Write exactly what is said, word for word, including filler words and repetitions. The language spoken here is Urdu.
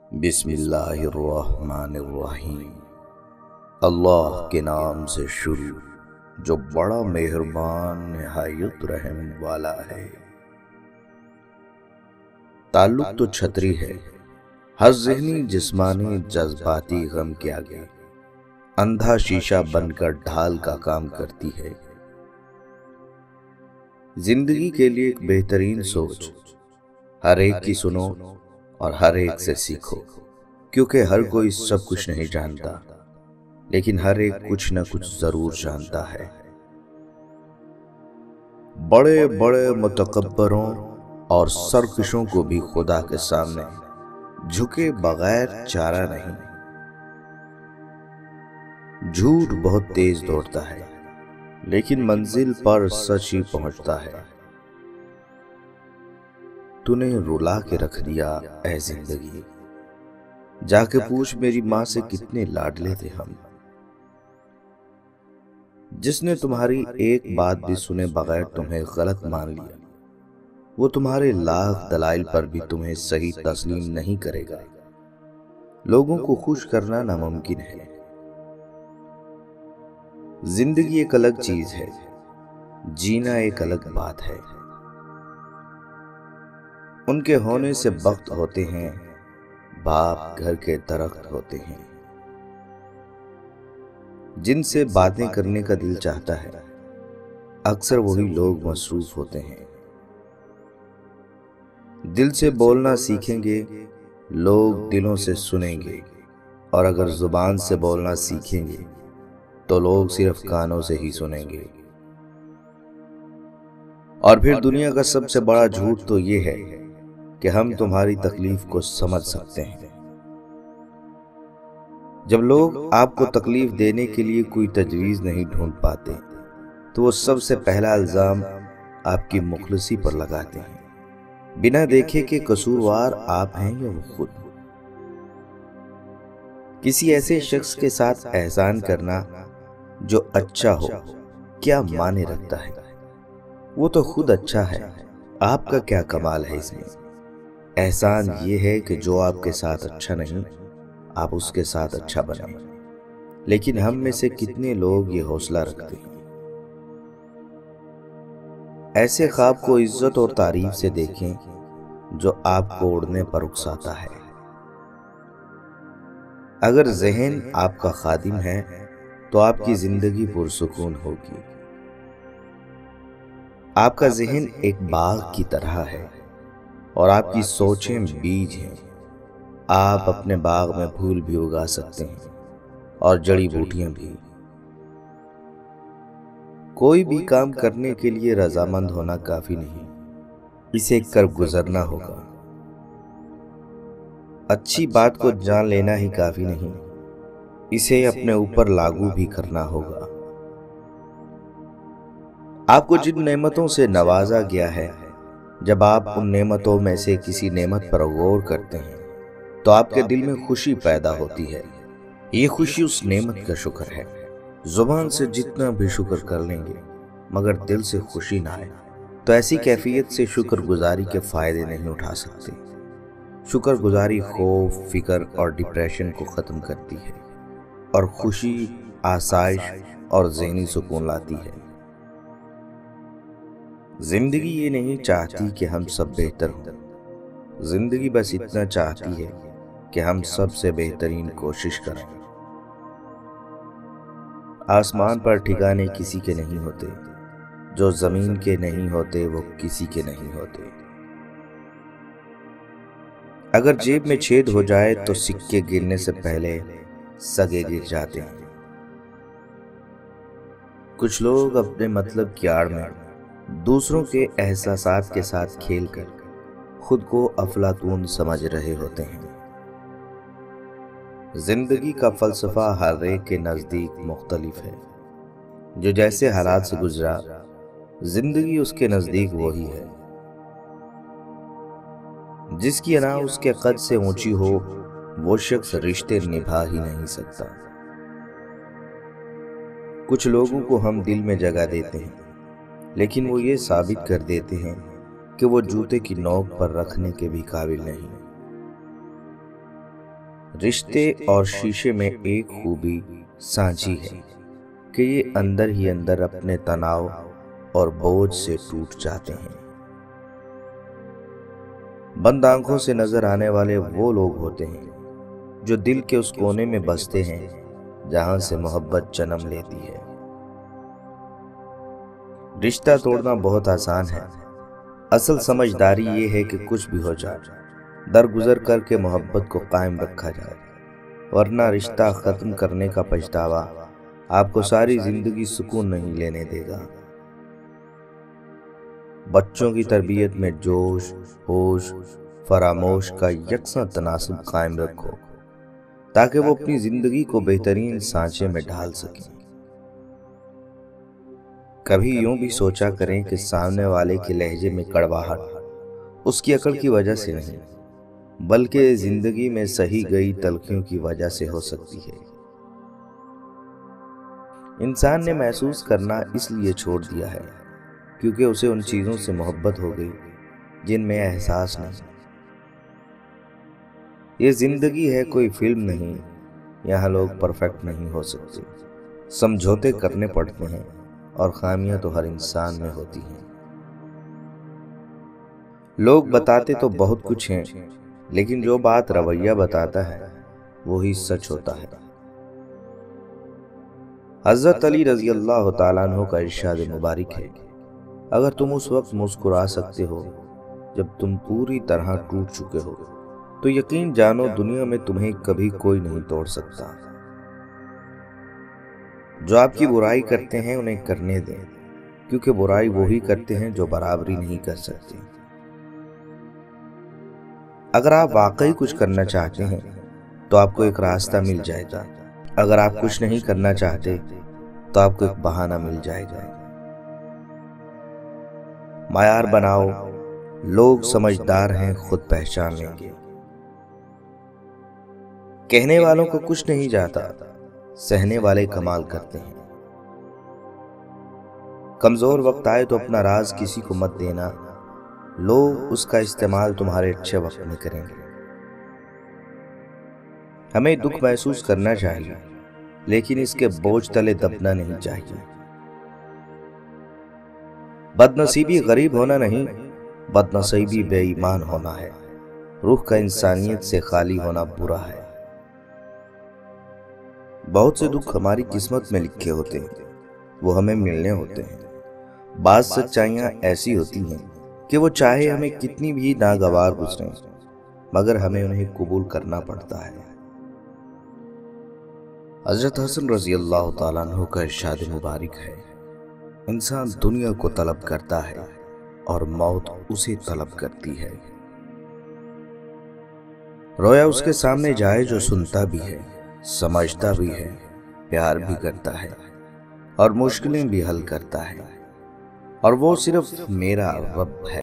بسم اللہ الرحمن الرحیم۔ اللہ کے نام سے شروع جو بڑا مہربان نہایت رحم والا ہے۔ تعلق تو چھتری ہے، ہر ذہنی جسمانی جذباتی غم کے آگے اندھا شیشہ بن کر ڈھال کا کام کرتی ہے۔ زندگی کے لیے ایک بہترین سوچ، ہر ایک کی سنو اور ہر ایک سے سیکھو، کیونکہ ہر کوئی سب کچھ نہیں جانتا، لیکن ہر ایک کچھ نہ کچھ ضرور جانتا ہے۔ بڑے بڑے متکبروں اور سرکشوں کو بھی خدا کے سامنے جھکے بغیر چارہ نہیں۔ جھوٹ بہت تیز دوڑتا ہے، لیکن منزل پر سچ ہی پہنچتا ہے۔ تو نے رلا کے رکھ دیا اے زندگی، جا کے پوچھ میری ماں سے کتنے لاڈلے تھے ہم۔ جس نے تمہاری ایک بات بھی سنے بغیر تمہیں غلط مان لیا، وہ تمہارے لاکھ دلائل پر بھی تمہیں صحیح تسلیم نہیں کرے گا۔ لوگوں کو خوش کرنا ناممکن ہے۔ زندگی ایک الگ چیز ہے، جینا ایک الگ بات ہے۔ ان کے ہونے سے بخت ہوتے ہیں، باپ گھر کے درخت ہوتے ہیں۔ جن سے باتیں کرنے کا دل چاہتا ہے، اکثر وہی لوگ مصروف ہوتے ہیں۔ دل سے بولنا سیکھیں گے، لوگ دلوں سے سنیں گے، اور اگر زبان سے بولنا سیکھیں گے تو لوگ صرف کانوں سے ہی سنیں گے۔ اور پھر دنیا کا سب سے بڑا جھوٹ تو یہ ہے کہ ہم تمہاری تکلیف کو سمجھ سکتے ہیں۔ جب لوگ آپ کو تکلیف دینے کے لیے کوئی تجویز نہیں ڈھونڈ پاتے تو وہ سب سے پہلا الزام آپ کی مخلصی پر لگاتے ہیں، بنا دیکھے کہ قصوروار آپ ہیں یا وہ خود۔ کسی ایسے شخص کے ساتھ احسان کرنا جو اچھا ہو کیا معنی رکھتا ہے؟ وہ تو خود اچھا ہے، آپ کا کیا کمال ہے اس میں؟ احسان یہ ہے کہ جو آپ کے ساتھ اچھا نہیں، آپ اس کے ساتھ اچھا بنیں۔ لیکن ہم میں سے کتنے لوگ یہ حوصلہ رکھتے ہیں؟ ایسے خواب کو عزت اور تعریف سے دیکھیں جو آپ کو اڑنے پر اکساتا ہے۔ اگر ذہن آپ کا خادم ہے تو آپ کی زندگی پرسکون ہوگی۔ آپ کا ذہن ایک باغ کی طرح ہے اور آپ کی سوچیں بیج ہیں۔ آپ اپنے باغ میں پھول بھی اگا سکتے ہیں اور جڑی بوٹیاں بھی۔ کوئی بھی کام کرنے کے لیے رضامند ہونا کافی نہیں، اسے کر گزرنا ہوگا۔ اچھی بات کو جان لینا ہی کافی نہیں، اسے اپنے اوپر لاگو بھی کرنا ہوگا۔ آپ کو جن نعمتوں سے نوازا گیا ہے، جب آپ ان نعمتوں میں سے کسی نعمت پر غور کرتے ہیں تو آپ کے دل میں خوشی پیدا ہوتی ہے۔ یہ خوشی اس نعمت کا شکر ہے۔ زبان سے جتنا بھی شکر کر لیں گے مگر دل سے خوشی نہ آئے تو ایسی کیفیت سے شکر گزاری کے فائدے نہیں اٹھا سکتے۔ شکر گزاری خوف، فکر اور ڈپریشن کو ختم کرتی ہے اور خوشی، آسائش اور ذہنی سکون لاتی ہے۔ زندگی یہ نہیں چاہتی کہ ہم سب بہتر ہوں، زندگی بس اتنا چاہتی ہے کہ ہم سب سے بہترین کوشش کریں۔ آسمان پر ٹھکانے کسی کے نہیں ہوتے، جو زمین کے نہیں ہوتے وہ کسی کے نہیں ہوتے۔ اگر جیب میں چھید ہو جائے تو سکے گرنے سے پہلے سگے گر جاتے ہیں۔ کچھ لوگ اپنے مطلب کی آڑ میں دوسروں کے احساسات کے ساتھ کھیل کر خود کو افلاطون سمجھ رہے ہوتے ہیں۔ زندگی کا فلسفہ ہر ایک کے نزدیک مختلف ہے۔ جو جیسے حالات سے گزرا، زندگی اس کے نزدیک وہی ہے۔ جس کی انا اس کے قد سے اونچی ہو، وہ شخص رشتے نبھا ہی نہیں سکتا۔ کچھ لوگوں کو ہم دل میں جگہ دیتے ہیں، لیکن وہ یہ ثابت کر دیتے ہیں کہ وہ جوتے کی نوک پر رکھنے کے بھی قابل نہیں۔ رشتے اور شیشے میں ایک خوبی سانچی ہے کہ یہ اندر ہی اندر اپنے تناؤ اور بوجھ سے ٹوٹ جاتے ہیں۔ بند آنکھوں سے نظر آنے والے وہ لوگ ہوتے ہیں جو دل کے اس کونے میں بستے ہیں جہاں سے محبت جنم لیتی ہے۔ رشتہ توڑنا بہت آسان ہے، اصل سمجھداری یہ ہے کہ کچھ بھی ہو جائے درگزر کر کے محبت کو قائم رکھا جائے، ورنہ رشتہ ختم کرنے کا پچھتاوا آپ کو ساری زندگی سکون نہیں لینے دے گا۔ بچوں کی تربیت میں جوش، ہوش، فراموش کا یکساں تناسب قائم رکھو تاکہ وہ اپنی زندگی کو بہترین سانچے میں ڈھال سکیں۔ کبھی یوں بھی سوچا کریں کہ سامنے والے کے لہجے میں کڑواہٹ اس کی عقل کی وجہ سے نہیں بلکہ زندگی میں سہی گئی تلخیوں کی وجہ سے ہو سکتی ہے۔ انسان نے محسوس کرنا اس لیے چھوڑ دیا ہے کیونکہ اسے ان چیزوں سے محبت ہو گئی جن میں احساس نہیں۔ یہ زندگی ہے، کوئی فلم نہیں، یہاں لوگ پرفیکٹ نہیں ہو سکتے، سمجھوتے کرنے پڑتے ہیں اور خامیاں تو ہر انسان میں ہوتی ہیں۔ لوگ بتاتے تو بہت کچھ ہیں لیکن جو بات رویہ بتاتا ہے وہی سچ ہوتا ہے۔ حضرت علی رضی اللہ تعالیٰ عنہ کا ارشاد مبارک ہے، اگر تم اس وقت مسکرا سکتے ہو جب تم پوری طرح ٹوٹ چکے ہو تو یقین جانو دنیا میں تمہیں کبھی کوئی نہیں توڑ سکتا۔ جو آپ کی برائی کرتے ہیں انہیں کرنے دیں، کیونکہ برائی وہی کرتے ہیں جو برابری نہیں کر سکتے۔ اگر آپ واقعی کچھ کرنا چاہتے ہیں تو آپ کو ایک راستہ مل جائے گا، اگر آپ کچھ نہیں کرنا چاہتے تو آپ کو ایک بہانہ مل جائے گا۔ معیار بناؤ، لوگ سمجھدار ہیں خود پہچان لیں گے۔ کہنے والوں کو کچھ نہیں جاتا، سہنے والے کمال کرتے ہیں۔ کمزور وقت آئے تو اپنا راز کسی کو مت دینا، لوگ اس کا استعمال تمہارے اچھے وقت میں کریں گے۔ ہمیں دکھ محسوس کرنا چاہیے لیکن اس کے بوجھ تلے دبنا نہیں چاہیے۔ بد نصیبی غریب ہونا نہیں، بد نصیبی بے ایمان ہونا ہے۔ روح کا انسانیت سے خالی ہونا برا ہے۔ بہت سے دکھ ہماری قسمت میں لکھے ہوتے ہیں، وہ ہمیں ملنے ہوتے ہیں۔ بعض سچائیاں ایسی ہوتی ہیں کہ وہ چاہے ہمیں کتنی بھی ناگوار گزریں مگر ہمیں انہیں قبول کرنا پڑتا ہے۔ حضرت حسن رضی اللہ تعالیٰ عنہ کا ارشاد مبارک ہے، انسان دنیا کو طلب کرتا ہے اور موت اسے طلب کرتی ہے۔ رویا اس کے سامنے جائے جو سنتا بھی ہے، سمجھتا بھی ہے، پیار بھی کرتا ہے اور مشکلیں بھی حل کرتا ہے، اور وہ صرف میرا رب ہے۔